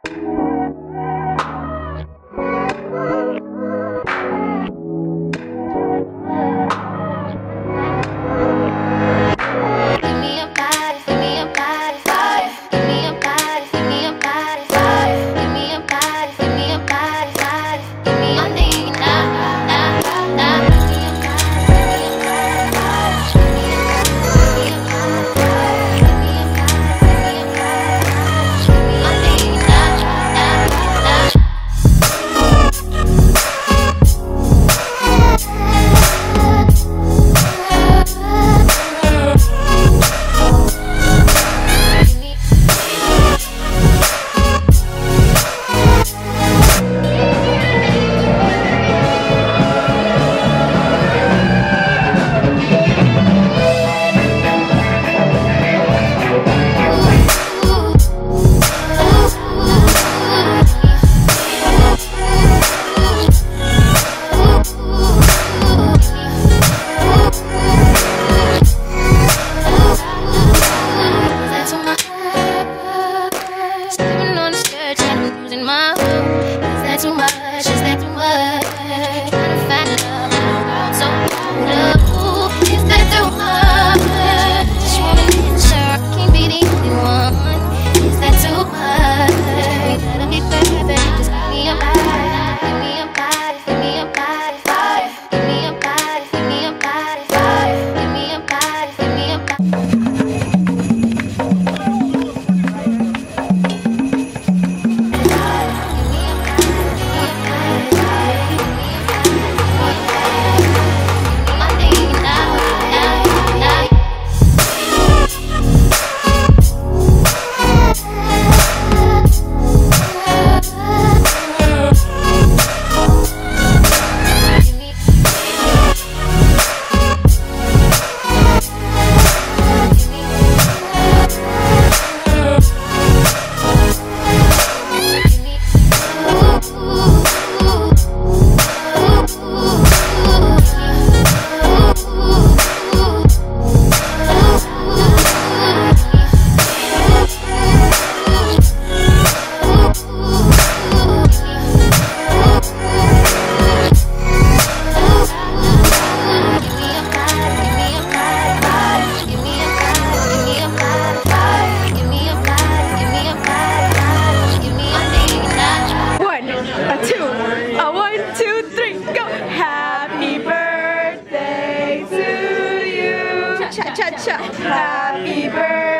cha-cha. Happy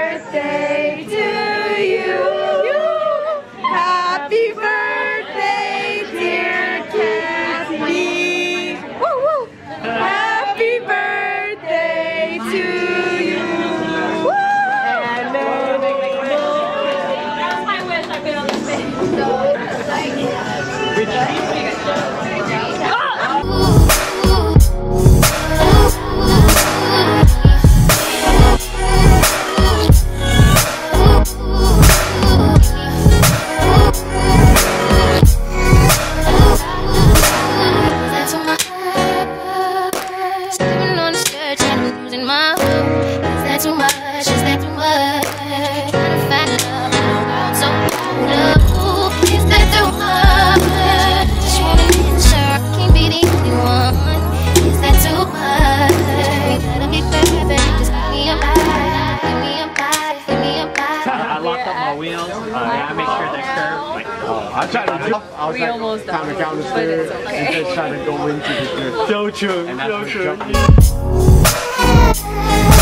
birthday to you. Happy birthday, dear Kathy. Woo, woo. Happy birthday to you. Woo. And that's my wish. I've been on the I tried to jump. I was almost trying to count the stairs and just trying to go into the stairs. So true. So true.